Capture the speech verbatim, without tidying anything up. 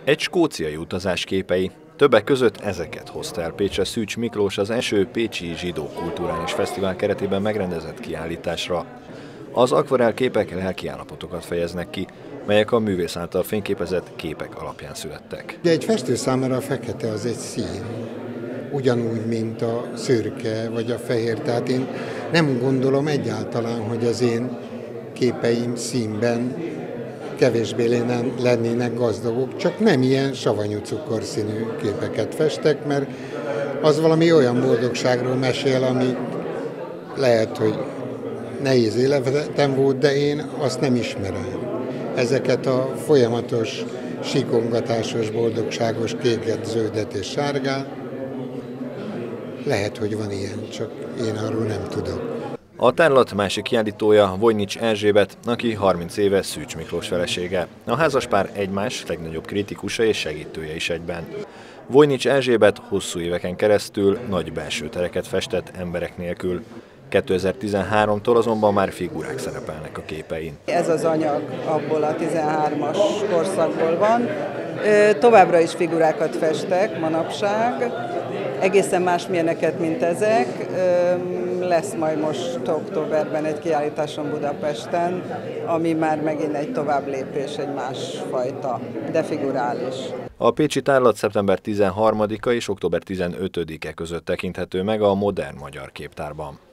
Egy skóciai utazás képei. Többek között ezeket hozta el Pécsre Szűcs Miklós az első Pécsi Zsidó Kulturális Fesztivál keretében megrendezett kiállításra. Az akvarell képek lelkiállapotokat fejeznek ki, melyek a művész által fényképezett képek alapján születtek. De egy festő számára a fekete az egy szín, ugyanúgy, mint a szürke vagy a fehér. Tehát én nem gondolom egyáltalán, hogy az én képeim színben kevésbé lennének gazdagok, csak nem ilyen savanyú cukorszínű képeket festek, mert az valami olyan boldogságról mesél, ami lehet, hogy nehéz életem volt, de én azt nem ismerem. Ezeket a folyamatos, sikongatásos, boldogságos kéket, zöldet és sárgát, lehet, hogy van ilyen, csak én arról nem tudok. A tárlat másik kiállítója Vojnics Erzsébet, aki harminc éve Szűcs Miklós felesége. A házaspár egymás legnagyobb kritikusa és segítője is egyben. Vojnics Erzsébet hosszú éveken keresztül nagy belső tereket festett emberek nélkül. kétezer-tizenháromtól azonban már figurák szerepelnek a képein. Ez az anyag abból a tizenhármas korszakból van. Továbbra is figurákat festek manapság, egészen másmilyeneket, mint ezek. Lesz majd most októberben egy kiállításon Budapesten, ami már megint egy továbblépés, egy másfajta, de figurális. A pécsi tárlat szeptember tizenharmadika és október tizenötödike között tekinthető meg a Modern Magyar Képtárban.